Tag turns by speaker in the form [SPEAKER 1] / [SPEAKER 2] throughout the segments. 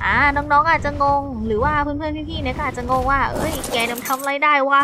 [SPEAKER 1] น้องๆอาจจะงงหรือว่าเพื่อนๆพี่ๆเนี่ยก็อาจจะงงว่าเอ้ยแกทำอะไรได้วะ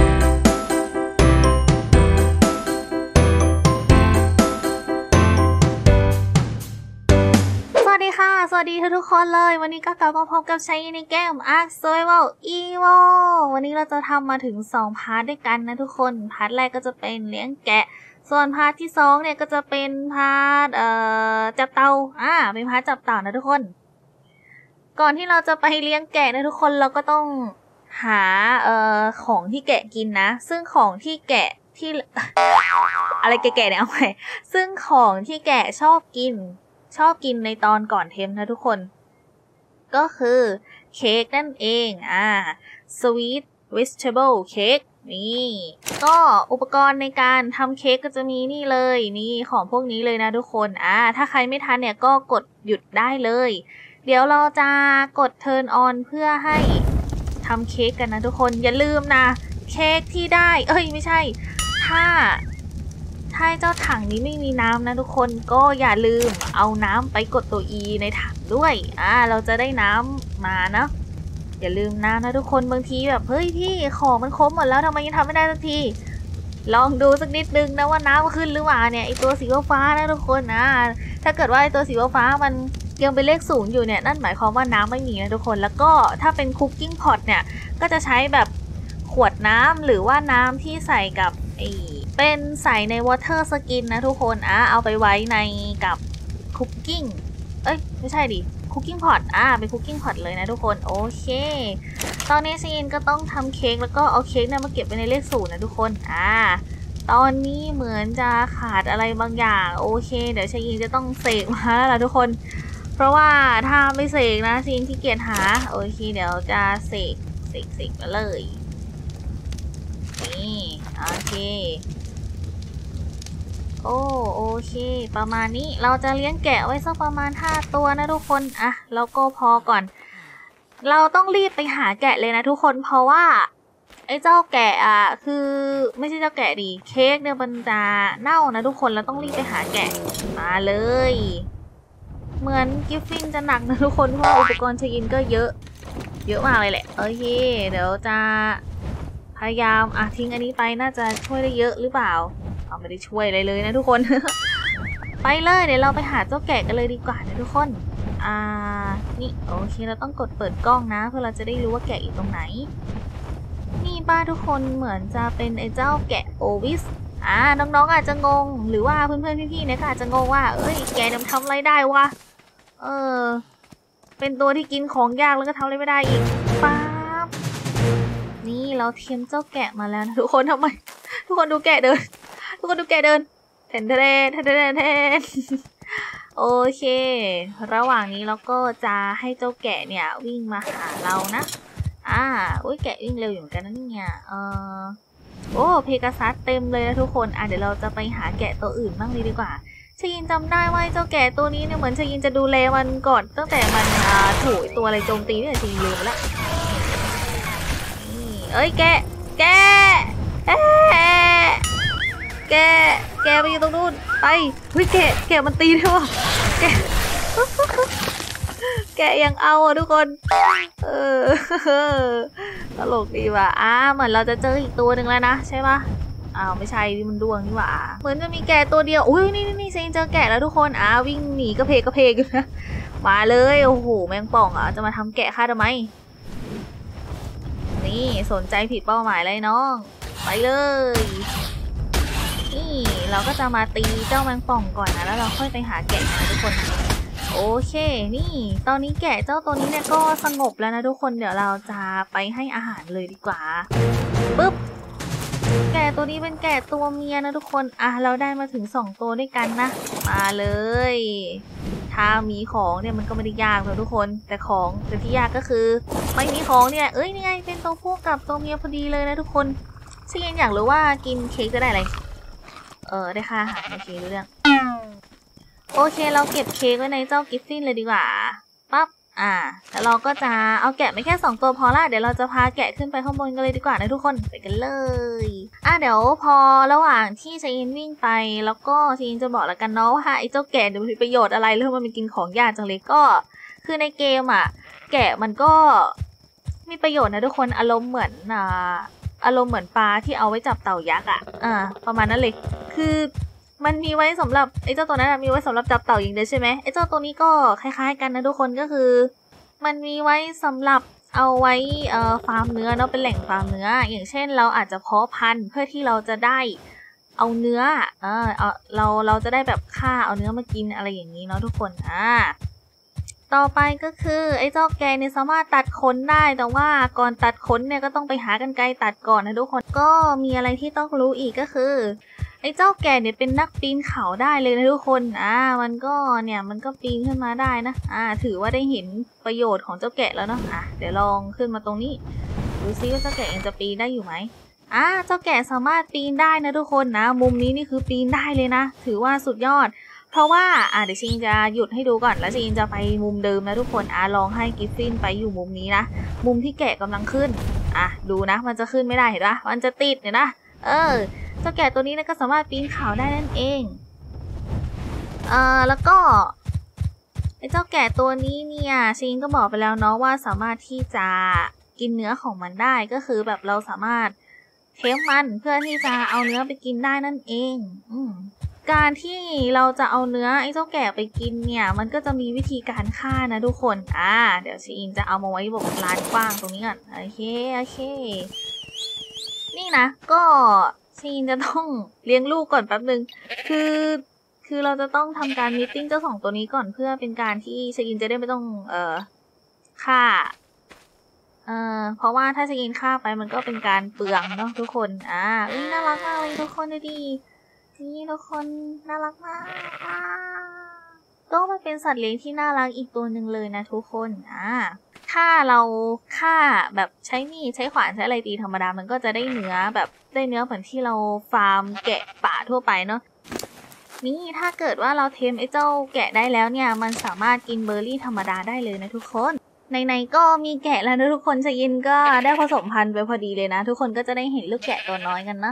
[SPEAKER 1] สวัสดีค่ะสวัสดีทุกคนเลยวันนี้ก็กลับมาพบกับชัยในเกม Ark Survival Evo วันนี้เราจะทำมาถึง2พาร์ทด้วยกันนะทุกคนพาร์ทแรกก็จะเป็นเลี้ยงแกะส่วนพาร์ทที่2เนี่ยก็จะเป็นพาร์ทจับเต่าเป็นพาร์ทจับเต่านะทุกคนก่อนที่เราจะไปเลี้ยงแกะนะทุกคนเราก็ต้องหาของที่แกะกินนะซึ่งของที่แกะที่ อะไรแกะเนี่ยเอาไปซึ่งของที่แกะชอบกินในตอนก่อนเทมนะทุกคนก็คือเค้กนั่นเองsweet vegetable cake นี่ก็อุปกรณ์ในการทำเค้กก็จะมีนี่เลยนี่ของพวกนี้เลยนะทุกคนถ้าใครไม่ทันเนี่ยก็กดหยุดได้เลยเดี๋ยวเราจะกด turn on เพื่อให้ทำเค้กกันนะทุกคนอย่าลืมนะเค้กที่ได้ไม่ใช่ถ้าเจ้าถังนี้ไม่มีน้ำนะทุกคนก็อย่าลืมเอาน้ำไปกดตัว E ในถังด้วยเราจะได้น้ำมานะอย่าลืมน้ำนะทุกคนบางทีแบบเฮ้ยพี่ของมันครบหมดแล้วทำไมยังทำไม่ได้สักทีลองดูสักนิดนึงนะว่าน้ำขึ้นหรือเปล่าเนี่ยไอตัวสีฟ้านะทุกคนถ้าเกิดว่าไอตัวสีฟ้ามันยังเป็นเลข0อยู่เนี่ยนั่นหมายความว่าน้ำไม่มีนะทุกคนแล้วก็ถ้าเป็นคุกกิ้งพอตเนี่ยก็จะใช้แบบขวดน้ำหรือว่าน้ำที่ใส่กับเป็นใส่ในวอเตอร์สกินนะทุกคนเอาไปไว้ในกับคุกกิ้งไม่ใช่ดิคุกกิ้งพอตเป็นคุกกิ้งพอตเลยนะทุกคนโอเคตอนนี้ซีนก็ต้องทำเค้กแล้วก็เอาเค้กเนี่ยมาเก็บไว้ในเลข0นะทุกคนตอนนี้เหมือนจะขาดอะไรบางอย่างโอเคเดี๋ยวซีนจะต้องเสกมาแล้วล่ะทุกคนเพราะว่าถ้าไม่เสกนะซีนที่เกียจหาโอเคเดี๋ยวจะเสกมาเลยนี่โอเคโอเคประมาณนี้เราจะเลี้ยงแกะไว้สักประมาณ5ตัวนะทุกคนแล้วก็พอก่อนเราต้องรีบไปหาแกะเลยนะทุกคนเพราะว่าไอ้เจ้าแกะคือไม่ใช่เจ้าแกะดิเค้กเนี่ยมันจะเน่านะทุกคนเราต้องรีบไปหาแกะมาเลยเหมือนกิฟฟินจะหนักนะทุกคนเพราะอุปกรณ์เช็คอินก็เยอะมากเลยแหละโอเคเดี๋ยวจะพยายามทิ้งอันนี้ไปน่าจะช่วยได้เยอะหรือเปล่าไม่ได้ช่วยอะไรเลยนะทุกคน ไปเลยเดี๋ยวเราไปหาเจ้าแกะกันเลยดีกว่านะทุกคนนี่โอเคเราต้องกดเปิดกล้องนะเพื่อเราจะได้รู้ว่าแกะอยู่ตรงไหนนี่ป้าทุกคนเหมือนจะเป็นไอ้เจ้าแกะโอวิสน้องๆอาจจะงงหรือว่าเพื่อนๆพี่ๆเนี่ยก็อาจจะงงว่าแกทำอะไรได้วะเป็นตัวที่กินของยากแล้วก็ทำอะไรไม่ได้อีกป๊าบนี่เราเทียมเจ้าแกะมาแล้วนะทุกคนทำไมทุกคนดูแกะเดินแทนโอเคระหว่างนี้เราก็จะให้เจ้าแกะเนี่ยวิ่งมาหาเรานะแกะวิ่งเร็วอยู่เหมือนกันนะเนี่ยเพกาซัสเต็มเลยนะทุกคนเดี๋ยวเราจะไปหาแกะตัวอื่นบ้างดีกว่าชยินจำได้ว่าเจ้าแกะตัวนี้เนี่ยเหมือนชยินจะดูแลมันก่อนตั้งแต่มันถูกตัวอะไรโจมตีเนี่ยชยินลืมไปแล้วนี่แกะไปอยู่ตรงนู้นไปแกะมันตีด้วยวะแกะยังเอาทุกคนตลกดีว่ะเหมือนเราจะเจออีกตัวหนึ่งแล้วนะใช่ปะไม่ใช่ดิมันดวงนี่หว่าเหมือนจะมีแกะตัวเดียวนี่เซนเจอแกะแล้วทุกคนวิ่งหนีกระเพกอยู่นะมาเลยโอ้โหแมงป่องจะมาทำแกะข้าทำไมนี่สนใจผิดเป้าหมายเลยน้องไปเลยนี่เราก็จะมาตีเจ้าแมงป่องก่อนนะแล้วเราค่อยไปหาแกะนะทุกคนโอเคนี่ตอนนี้แกะเจ้าตัวนี้เนี่ยก็สงบแล้วนะทุกคนเดี๋ยวเราจะไปให้อาหารเลยดีกว่าปึ๊บแกะตัวนี้เป็นแกะตัวเมียนะทุกคนเราได้มาถึง2ตัวด้วยกันนะมาเลยถ้ามีของเนี่ยมันก็ไม่ได้ยากเลยทุกคนแต่ที่ยากก็คือไม่มีของเนี่ยนี่ไงเป็นตัวผู้กับตัวเมียพอดีเลยนะทุกคนซึ่งอยากรู้ว่ากินเค้กจะได้อะไรได้ค่าอาหารโอเครู้เรื่องโอเคเราเก็บเค้กไว้ในเจ้ากิฟฟินเลยดีกว่าปั๊บแล้วเราก็จะเอาแกะไม่แค่2ตัวพอละเดี๋ยวเราจะพาแกะขึ้นไปข้างบนกันเลยดีกว่านะทุกคนไปกันเลยเดี๋ยวพอระหว่างที่เชนวิ่งไปแล้วก็เชนจะบอกแล้วกันเนาะว่าไอ้เจ้าแกะเดี๋ยวมีประโยชน์อะไรแล้วมันกินของยากจังเลยก็คือในเกมแกะมันก็มีประโยชน์นะทุกคนอารมณ์เหมือนปลาที่เอาไว้จับเต่ายักษ์ประมาณนั้นเลยคือมันมีไว้สำหรับไอ้เจ้าตัวนั้นมีไว้สำหรับจับเต่าอย่างเดียวใช่ไหมไอ้เจ้าตัวนี้ก็คล้ายๆกันนะทุกคนก็คือมันมีไว้สำหรับเอาไว้ฟาร์มเนื้อเนาะเป็นแหล่งฟาร์มเนื้ออย่างเช่นเราอาจจะเพาะพันธุ์เพื่อที่เราจะได้เอาเนื้อเราจะได้แบบฆ่าเอาเนื้อมากินอะไรอย่างนี้เนาะทุกคนต่อไปก็คือไอ้เจ้าแกเนี่ยสามารถตัดขนได้แต่ว่าก่อนตัดขนเนี่ยก็ต้องไปหากรรไกรตัดก่อนนะทุกคนก็มีอะไรที่ต้องรู้อีกก็คือไอ้เจ้าแกเนี่ยเป็นนักปีนเขาได้เลยนะทุกคนมันก็ปีนขึ้นมาได้นะถือว่าได้เห็นประโยชน์ของเจ้าแกะแล้วเนาะเดี๋ยวลองขึ้นมาตรงนี้ดูซิว่าเจ้าแกะยังจะปีนได้อยู่ไหมเจ้าแกะสามารถปีนได้นะทุกคนนะมุมนี้นี่คือปีนได้เลยนะถือว่าสุดยอดเพราะว่าเดี๋ยวชิงจะหยุดให้ดูก่อนแล้วชิงจะไปมุมเดิมนะทุกคนลองให้กิฟฟินไปอยู่มุมนี้นะมุมที่แกะกำลังขึ้นดูนะมันจะขึ้นไม่ได้เห็นปะมันจะติดเนี่ยนะเจ้าแกะตัวนี้นะก็สามารถปีนเขาได้นั่นเองแล้วก็ไอ้เจ้าแกะตัวนี้เนี่ยชิงก็บอกไปแล้วเนาะว่าสามารถที่จะกินเนื้อของมันได้ก็คือแบบเราสามารถเทมมันเพื่อที่จะเอาเนื้อไปกินได้นั่นเองการที่เราจะเอาเนื้อไอ้เจ้าแกะไปกินเนี่ยมันก็จะมีวิธีการฆ่านะทุกคนเดี๋ยวชินจะเอามาไว้บนลานกว้างตรงนี้ก่อนโอเคนี่นะก็ชินจะต้องเลี้ยงลูกก่อนแป๊บนึงคือเราจะต้องทำการมีตติ้งเจ้าสองตัวนี้ก่อนเพื่อเป็นการที่ชินจะได้ไม่ต้องฆ่าเพราะว่าถ้าชินฆ่าไปมันก็เป็นการเปลืองเนาะทุกคนน่ารักมากเลยทุกคนดูดินี่ทุกคนน่ารักมากก็มันเป็นสัตว์เลี้ยงที่น่ารักอีกตัวหนึ่งเลยนะทุกคนถ้าเราฆ่าแบบใช้มีดใช้ขวานใช้อะไรตีธรรมดามันก็จะได้เนื้อแบบได้เนื้อเหมือนที่เราฟาร์มแกะป่าทั่วไปเนาะนี่ถ้าเกิดว่าเราเทมไอ้เจ้าแกะได้แล้วเนี่ยมันสามารถกินเบอร์รี่ธรรมดาได้เลยนะทุกคนในก็มีแกะแล้วนะทุกคนชินก็ได้ผสมพันธุ์ไปพอดีเลยนะทุกคนก็จะได้เห็นลูกแกะตัวน้อยกันนะ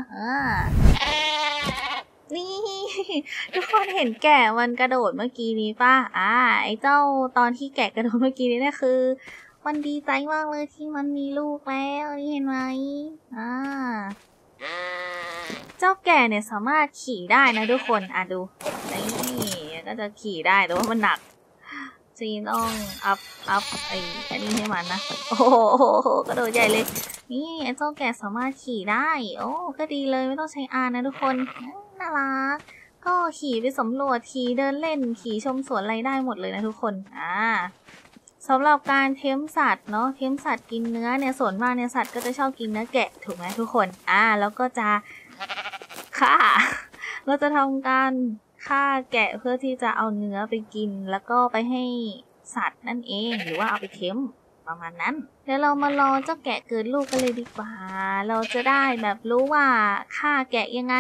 [SPEAKER 1] นี่ทุกคนเห็นแกะมันกระโดดเมื่อกี้นี้ป่ะไอ้เจ้าตอนที่แกะกระโดดเมื่อกี้นี้เนี่ยคือมันดีใจมากเลยที่มันมีลูกแล้วนี่เห็นไหมเจ้าแกะเนี่ยสามารถขี่ได้นะทุกคนดูนี่ก็จะขี่ได้แต่ว่ามันหนักจีนต้องอัพอันนี้ให้มันนะโอ้โหกระโดดใหญ่เลยนี่ไอ้เจ้าแกะสามารถขี่ได้ก็ดีเลยไม่ต้องใช้นะทุกคนน่ารักก็ขี่ไปสำรวจขี่เดินเล่นขี่ชมสวนอะไรได้หมดเลยนะทุกคนสำหรับการเทมสัตว์เนาะเทมสัตว์กินเนื้อเนี่ยส่วนมากเนี่ยสัตว์ก็จะชอบกินเนื้อแกะถูกไหมทุกคนแล้วก็จะฆ่าเราจะทำการฆ่าแกะเพื่อที่จะเอาเนื้อไปกินแล้วก็ไปให้สัตว์นั่นเองหรือว่าเอาไปเทมประมาณนั้นเดี๋ยวเรามารอเจ้าแกะเกิดลูกกันเลยดีกว่าเราจะได้แบบรู้ว่าฆ่าแกะยังไง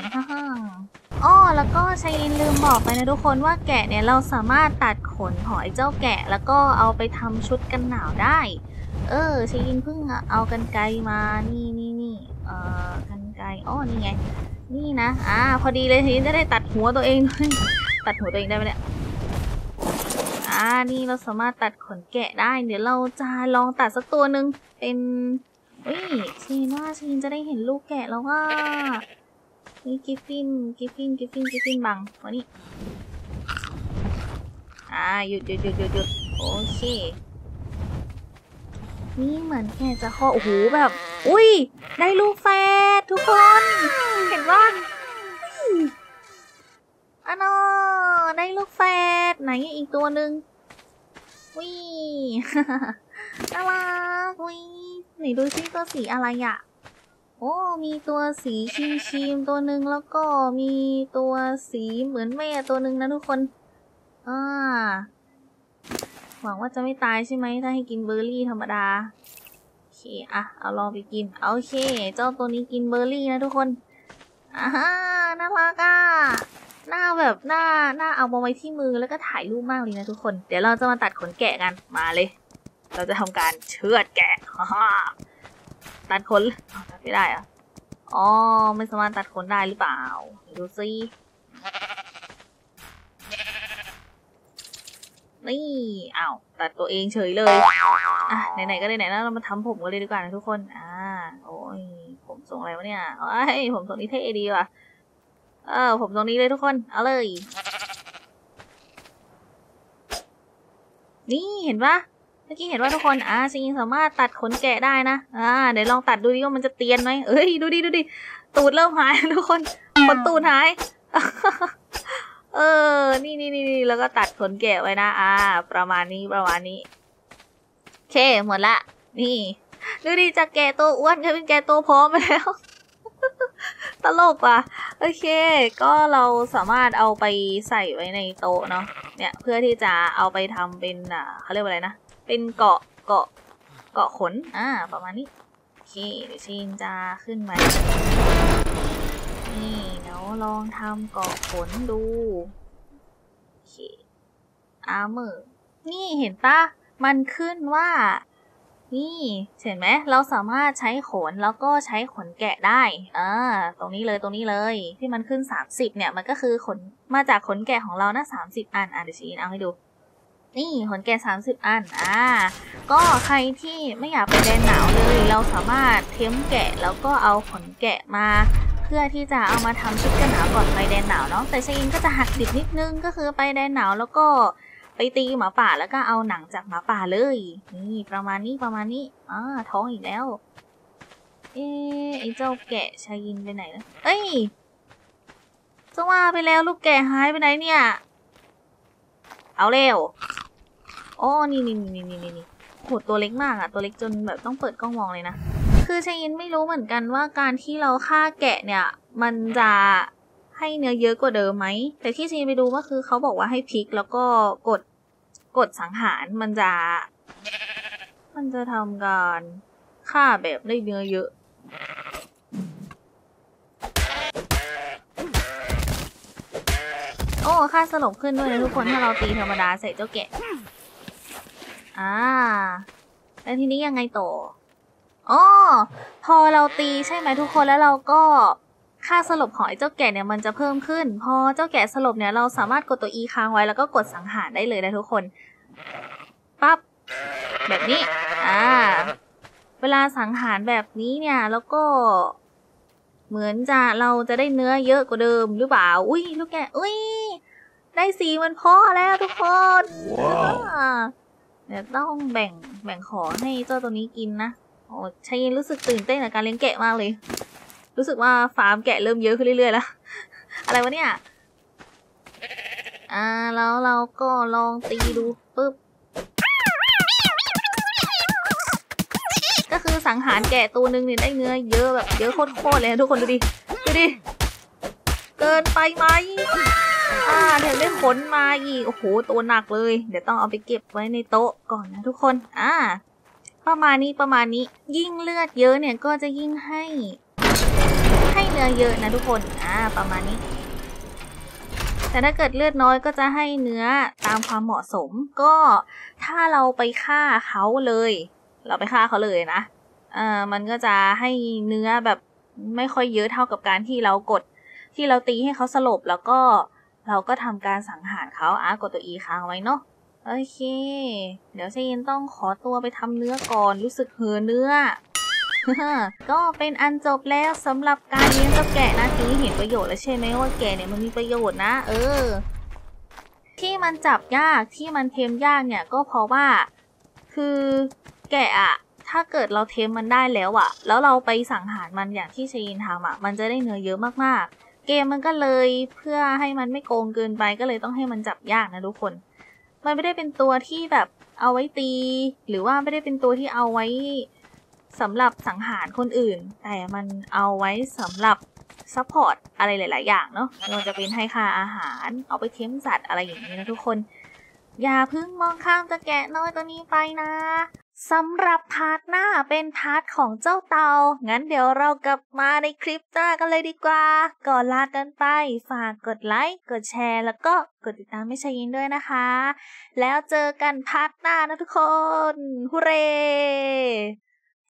[SPEAKER 1] แล้วก็ชัยลินลืมบอกไปนะทุกคนว่าแกะเนี่ยเราสามารถตัดขนของไอ้เจ้าแกะแล้วก็เอาไปทำชุดกันหนาวได้ชัยลินเพิ่งเอากรรไกรมานี่กรรไกรนี่ไงนี่นะพอดีเลยชัยลินจะได้ตัดหัวตัวเองด้วยตัดหัวตัวเองได้ไหมเนี่ยนี่เราสามารถตัดขนแกะได้เดี๋ยวเราจะลองตัดสักตัวหนึ่งเป็นชินว่าชินจะได้เห็นลูกแกะแล้วว่านี่กิฟฟินบังวันนี้หยุดโอเคนี่เหมือนแกจะคลอดโอ้โหแบบอุ้ยได้ลูกแฝดทุกคนเห็นว่าได้ลูกแฝดไหนอีกตัวหนึ่งน่ารักไหนดูซิตัวสีอะไรมีตัวสีครีมตัวหนึ่งแล้วก็มีตัวสีเหมือนแม่ตัวหนึ่งนะทุกคนหวังว่าจะไม่ตายใช่ไหมถ้าให้กินเบอร์รี่ธรรมดาโอเคเอาลองไปกินโอเคเจ้าตัวนี้กินเบอร์รี่นะทุกคนน่ารักหน้าแบบหน้าเอามาไว้ที่มือแล้วก็ถ่ายรูปมากเลยนะทุกคนเดี๋ยวเราจะมาตัดขนแกะกันมาเลยเราจะทำการเชือดแกะตัดขนตัดไม่ได้ไม่สามารถตัดขนได้หรือเปล่าดูซินี่อ้าวตัดตัวเองเฉยเลยอ่ะไหนๆก็ไหนๆแล้วเรามาทำผมกันเลยดีกว่านะทุกคนโอ้ยผมทรงอะไรวะเนี่ยผมทรงนี้เท่ดีว่ะผมทรงนี้เลยทุกคนเอาเลยนี่เห็นปะเมื่อกี้เห็นว่าทุกคนซิงสามารถตัดขนแกะได้นะเดี๋ยวลองตัดดูดิว่ามันจะเตียนไหมเอ้ยดูดิตูดเริ่มหายทุกคนขนตูดหายนี่แล้วก็ตัดขนแกะไว้นะประมาณนี้โอเคหมดละนี่ดูดิจากแกะตัวอ้วนกลายเป็นแกะตัวพร้อมไปแล้ว ตลกว่ะโอเคก็เราสามารถเอาไปใส่ไว้ในโต๊ะเนาะเนี่ยเพื่อที่จะเอาไปทำเป็นเขาเรียกว่าอะไรนะเป็นเกาะขนประมาณนี้โอเคเดี๋ยวชินจะขึ้นมานี่เดี๋ยวลองทำเกาะขนดูโอเคarmorนี่เห็นปะมันขึ้นว่านี่เห็นไหมเราสามารถใช้ขนแล้วก็ใช้ขนแกะได้ตรงนี้เลยที่มันขึ้น30เนี่ยมันก็คือขนมาจากขนแกะของเรานะ30 อันเดี๋ยวชี้เอาให้ดูนี่ขนแกะ30 อันก็ใครที่ไม่อยากไปแดนหนาวเลยเราสามารถเทมแกะแล้วก็เอาขนแกะมาเพื่อที่จะเอามาทำชุดกันหนาวก่อนไปแดนหนาวเนาะแต่ชีนก็จะหักดิบนิดนึงก็คือไปแดนหนาวแล้วก็ไปตีหมาป่าแล้วก็เอาหนังจากหมาป่าเลยนี่ประมาณนี้ท้องอีกแล้วไอ้เจ้าแกะชายินไปไหนแล้วเอ้ยจะว่าไปแล้วลูกแกะหายไปไหนเนี่ยเอาเร็วนี่โหตัวเล็กมากตัวเล็กจนแบบต้องเปิดกล้องมองเลยนะคือชายินไม่รู้เหมือนกันว่าการที่เราฆ่าแกะเนี่ยมันจะให้เนื้อเยอะกว่าเดิมไหมแต่ที่ชีนไปดูก็คือเขาบอกว่าให้พลิกแล้วก็กดสังหารมันจะทำการฆ่าแบบได้เนื้อเยอะค่าสลบขึ้นด้วยนะทุกคนถ้าเราตีธรรมดาใส่เจ้าแกะแล้วทีนี้ยังไงต่อพอเราตีใช่ไหมทุกคนแล้วเราก็ค่าสลบของไอ้เจ้าแกะเนี่ยมันจะเพิ่มขึ้นพอเจ้าแกะสลบเนี่ยเราสามารถกดตัว E ค้างไว้แล้วก็กดสังหารได้เลยนะทุกคนปั๊บแบบนี้เวลาสังหารแบบนี้เนี่ยแล้วก็เหมือนเราจะได้เนื้อเยอะกว่าเดิมหรือเปล่าอุ้ยลูกแกะอุ้ยได้สีมันพอแล้วทุกคน เดี๋ยวต้องแบ่งของให้เจ้าตัวนี้กินนะชัยรู้สึกตื่นเต้นกับการเลี้ยงแกะมากเลยรู้สึกว่าฟาร์มแกะเริ่มเยอะขึ้นเรื่อยๆแล้วอะไรวะเนี่ยแล้วเราก็ลองตีดูปึ๊บก็คือสังหารแกะตัวนึงเนี่ยได้เนื้อเยอะแบบเยอะโคตรเลยทุกคนดูดิเกินไปไหมเดี๋ยวได้ขนมาอีกโอ้โหตัวหนักเลยเดี๋ยวต้องเอาไปเก็บไว้ในโต๊ะก่อนนะทุกคนประมาณนี้ยิ่งเลือดเยอะเนี่ยก็จะยิ่งให้เนื้อเยอะนะทุกคนประมาณนี้แต่ถ้าเกิดเลือดน้อยก็จะให้เนื้อตามความเหมาะสมก็ถ้าเราไปฆ่าเขาเลยนะมันก็จะให้เนื้อแบบไม่ค่อยเยอะเท่ากับการที่เราตีให้เขาสลบแล้วก็เราก็ทำการสังหารเขากดตัว E ค้างไว้เนาะโอเคเดี๋ยวเชนต้องขอตัวไปทำเนื้อก่อนรู้สึกเหือเนื้อ ก็เป็นอันจบแล้วสำหรับการเลี้ยงเจ้าแกะนะทีนี้เห็นประโยชน์แล้วใช่ไหมว่าแกะเนี่ยมันมีประโยชน์นะที่มันจับยากที่มันเทมยากเนี่ยก็เพราะว่าคือแกะถ้าเกิดเราเทมมันได้แล้วแล้วเราไปสังหารมันอย่างที่เชนทำมันจะได้เนื้อเยอะมากๆเกมมันก็เลยเพื่อให้มันไม่โกงเกินไปก็เลยต้องให้มันจับยากนะทุกคนมันไม่ได้เป็นตัวที่แบบเอาไว้ตีหรือว่าไม่ได้เป็นตัวที่เอาไว้สำหรับสังหารคนอื่นแต่มันเอาไว้สำหรับซัพพอร์ตอะไรหลายๆอย่างเนาะไม่ว่าจะเป็นให้ค่าอาหารเอาไปเค้มสัตว์อะไรอย่างนี้นะทุกคนอย่าเพิ่งมองข้ามเจ้าแกะน้อยตัวนี้ไปนะสำหรับพาร์ทหน้าเป็นพาร์ทของเจ้าเต่างั้นเดี๋ยวเรากลับมาในคลิปหน้ากันเลยดีกว่าก่อนลากันไปฝากกดไลค์กดแชร์แล้วก็กดติดตามให้ชายินด้วยนะคะแล้วเจอกันพาร์ทหน้านะทุกคนฮูเร่